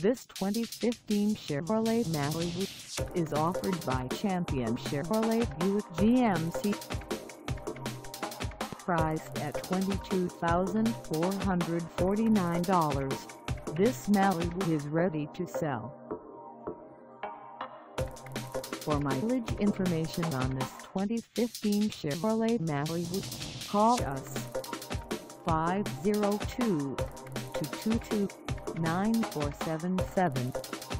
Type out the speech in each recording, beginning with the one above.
This 2015 Chevrolet Malibu is offered by Champion Chevrolet Buick GMC. Priced at $22,449, this Malibu is ready to sell. For mileage information on this 2015 Chevrolet Malibu, call us 502-222-9477.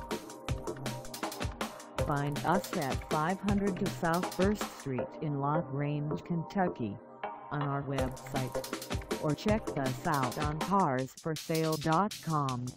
Find us at 500 South 1st Street in La Grange, Kentucky, on our website, or check us out on carsforsale.com.